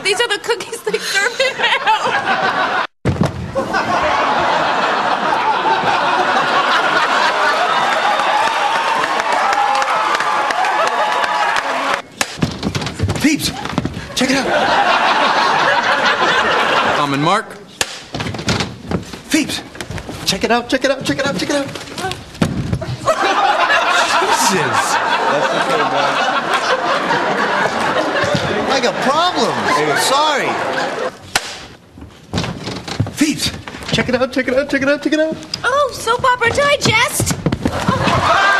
These are the cookies they serve in hell. Peeps, check it out. Tom and Mark. Peeps, check it out, check it out, check it out, check it out. Jesus. That's okay, man. I got problems. Sorry. Peeps, check it out, check it out, check it out, check it out. Oh, soap opera digest.